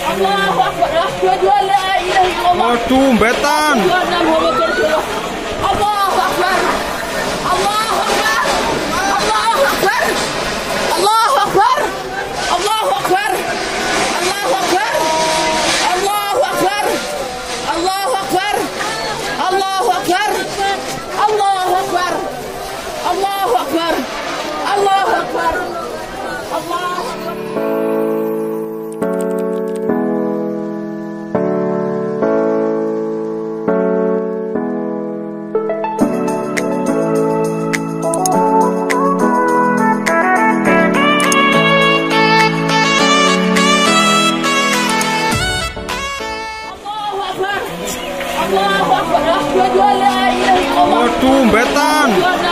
Allahu Akbar. Asyhadu an la ilaha illallah. Waduh, betan. Allahu Akbar. Allahu Akbar. Allahu Akbar. Allahu Akbar. Allahu Akbar. Allahu Akbar. Allahu Akbar. Allahu Akbar. Allahu Akbar. Allahu Akbar. Allahu Akbar. Allahu Akbar. Allahu Akbar. Allahu Akbar. Asyhadu an la ilaha illallah. Waduh, betan.